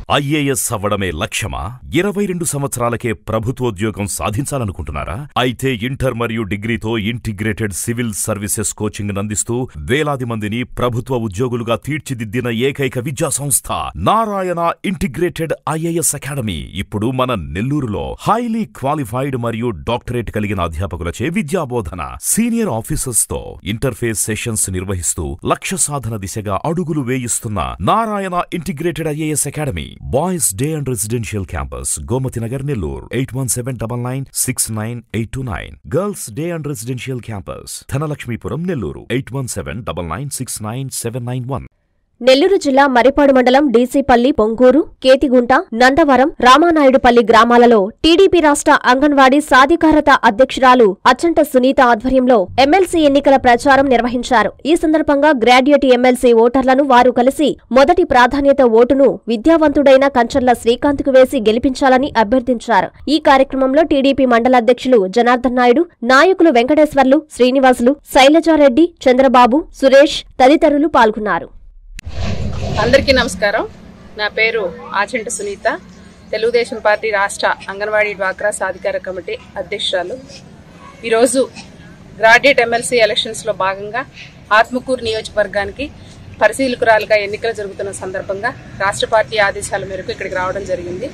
IAS అవ్వడమే లక్ష్యమా? 22 సంవత్సరాలకే ప్రభుత్వోద్యోగం సాధించాలనుకుంటున్నారా? అయితే ఇంటర్ మరియు డిగ్రీతో ఇంటిగ్రేటెడ్ సివిల్ సర్వీసెస్ కోచింగ్ అందిస్తూ వేలాది మందిని ప్రభుత్వ ఉద్యోగులుగా తీర్చిదిద్దిన ఏకైక విద్యా సంస్థ నారాయణ ఇంటిగ్రేటెడ్ ఐఏఎస్ అకాడమీ ఇప్పుడు మన నెల్లూరులో హైలీ క్వాలిఫైడ్ మరియు డాక్టరేట్ కలిగిన అధ్యాపకులచే విద్యాబోధన, సీనియర్ ఆఫీసర్స్ తో ఇంటర్ఫేస్ సెషన్స్ నిర్వహిస్తూ లక్ష్య సాధన దిశగా అడుగులు వేయిస్తున్న Narayana integrated IAS academy. Boys day and residential campus Gomathi Nagar Nellore 8179969829. Girls day and residential campus Dhanalakshmipuram Nellore 8179969791. Nellore జిల్లా మరిపాడు మండలం డీసీపల్లి, పొంగూరు, కేతిగుంట, నందవరం, రామానాయుడుపల్లి గ్రామాలలో టీడీపీ రాష్ట్ర అంగన్వాడీ సాధికారత అధ్యక్షురాలు అచ్చంట సునీత ఆధ్వర్యంలో ఎమ్మెల్సీ ఎన్నికల ప్రచారం నిర్వహించారు. ఈ సందర్భంగా గ్రాడ్యుయేట్ ఎమ్మెల్సీ ఓటర్లను వారు కలిసి మొదటి ప్రాధాన్యత ఓటును విద్యావంతుడైన కంచర్ల శ్రీకాంత్కు వేసి గెలిపించాలని అభ్యర్థించారు. ఈ కార్యక్రమంలో టీడీపీ మండల అధ్యక్షులు జనార్దన్ నాయుడు, నాయకులు వెంకటేశ్వర్లు, శ్రీనివాసులు, శైలజారెడ్డి, చంద్రబాబు, సురేష్ తదితరులు పాల్గొన్నారు. అందరికీ నమస్కారం. నా పేరు ఆచంట సునీత, తెలుగుదేశం పార్టీ రాష్ట్ర అంగన్వాడీ డ్వాక్రా సాధికార కమిటీ అధ్యక్షురాలు. ఈరోజు గ్రాడ్యుయేట్ ఎమ్మెల్సీ ఎలక్షన్స్లో భాగంగా ఆత్మకూరు నియోజకవర్గానికి పరిశీలకురాలుగా ఎన్నికలు జరుగుతున్న సందర్భంగా రాష్ట్ర పార్టీ ఆదేశాల మేరకు ఇక్కడికి రావడం జరిగింది.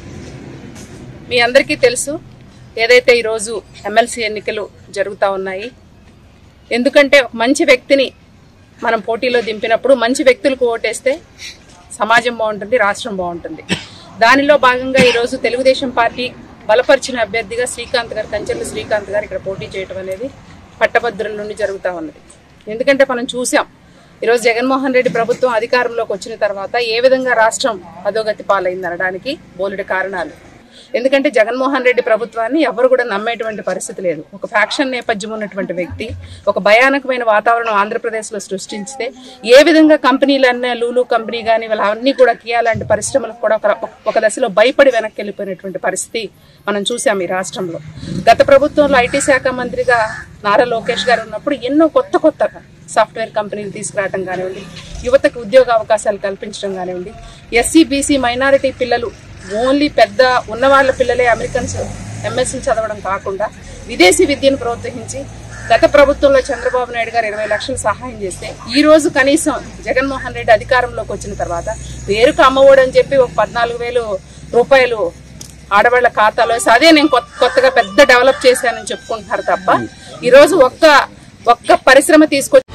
మీ అందరికీ తెలుసు, ఏదైతే ఈరోజు ఎమ్మెల్సీ ఎన్నికలు జరుగుతూ ఉన్నాయి. ఎందుకంటే ఒక మంచి వ్యక్తిని మనం పోటీలో దింపినప్పుడు మంచి వ్యక్తులకు ఓటేస్తే సమాజం బాగుంటుంది, రాష్ట్రం బాగుంటుంది. దానిలో భాగంగా ఈరోజు తెలుగుదేశం పార్టీ బలపరిచిన అభ్యర్థిగా కంచెర్ల శ్రీకాంత్ గారు ఇక్కడ పోటీ చేయడం అనేది పట్టభద్రుల నుండి జరుగుతూ ఉన్నది. ఎందుకంటే మనం చూసాం, ఈరోజు జగన్మోహన్ రెడ్డి ప్రభుత్వం అధికారంలోకి వచ్చిన తర్వాత ఏ విధంగా రాష్ట్రం అధోగతి పాలైంది అనడానికి బోలెడు కారణాలు. ఎందుకంటే జగన్మోహన్ రెడ్డి ప్రభుత్వాన్ని ఎవరు కూడా నమ్మేటువంటి పరిస్థితి లేదు. ఒక ఫ్యాక్షన్ నేపథ్యం ఉన్నటువంటి వ్యక్తి ఒక భయానకమైన వాతావరణం ఆంధ్రప్రదేశ్లో సృష్టించితే ఏ విధంగా కంపెనీలన్నీ, లూలు కంపెనీ కానీ వాళ్ళన్నీ కూడా కియా లాంటి పరిశ్రమలకు కూడా ఒక దశలో భయపడి వెనక్కి వెళ్ళిపోయినటువంటి పరిస్థితి మనం చూసాం ఈ రాష్ట్రంలో. గత ప్రభుత్వంలో ఐటీ శాఖ మంత్రిగా నారా లోకేష్ గారు ఉన్నప్పుడు ఎన్నో కొత్తగా సాఫ్ట్వేర్ కంపెనీలు తీసుకురావడం కానివ్వండి, యువతకు ఉద్యోగ అవకాశాలు కల్పించడం కానివ్వండి, ఎస్సీ బీసీ మైనారిటీ పిల్లలు ఓన్లీ పెద్ద ఉన్నవాళ్ల పిల్లలే అమెరికన్స్ ఎంఎస్సీ చదవడం కాకుండా విదేశీ విద్యను ప్రోత్సహించి గత ప్రభుత్వంలో చంద్రబాబు నాయుడు గారు 20 లక్షలు సహాయం చేస్తే ఈ రోజు కనీసం జగన్మోహన్ రెడ్డి అధికారంలోకి వచ్చిన తర్వాత పేరుకు అమ్మఒడి అని చెప్పి ఒక 14,000 రూపాయలు ఆడవాళ్ల ఖాతాలో, అదే నేను కొత్తగా పెద్ద డెవలప్ చేశానని చెప్పుకుంటున్నారు తప్ప ఈరోజు ఒక్క పరిశ్రమ తీసుకొచ్చి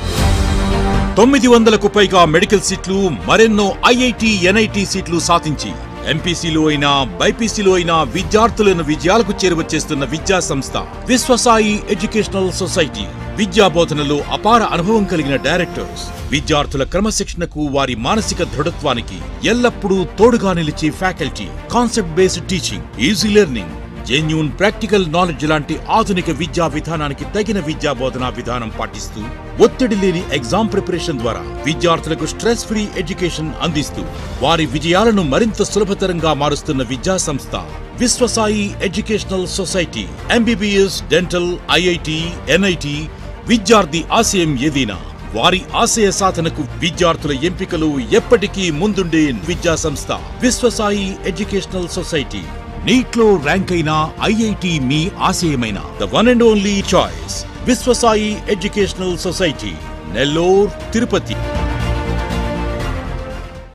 900కు పైగా మెడికల్ సీట్లు, మరెన్నో ఐఐటి, ఎన్ఐటి సీట్లు సాధించి ఎంపీసీలో అయినా బైపీసీలో అయినా విద్యార్థులను విజయాలకు చేరువచేస్తున్న విద్యా సంస్థ విశ్వసాయి ఎడ్యుకేషనల్ సొసైటీ. విద్యా బోధనలో అపార అనుభవం కలిగిన డైరెక్టర్స్ విద్యార్థుల క్రమశిక్షణకు, వారి మానసిక దృఢత్వానికి ఎల్లప్పుడూ తోడుగా నిలిచే faculty, concept based teaching, easy learning, genuine practical knowledge లాంటి ఆధునిక విద్యా విధానానికి తగిన విద్యా బోధనా విధానం పాటిస్తూ ఒత్తిడి లేని ఎగ్జామ్ ప్రిపరేషన్ ద్వారా విద్యార్థులకు స్ట్రెస్ ఫ్రీ ఎడ్యుకేషన్ అందిస్తూ వారి విజయాలను మరింత సులభతరంగా మారుస్తున్న విద్యా సంస్థ Viswasai educational society. MBBS, dental, IIT, NIT విద్యార్థి ఆశయం ఏదైనా వారి ఆశయ సాధనకు విద్యార్థుల ఎంపికలు ఎప్పటికీ ముందుండే విద్యా సంస్థ విశ్వసాయి ఎడ్యుకేషనల్ సొసైటీ. నీట్లో ర్యాంక్ అయిన ఐఐటి మీ ఆశయమైన the one and only choice Viswasai educational society, Nellore, Tirupati.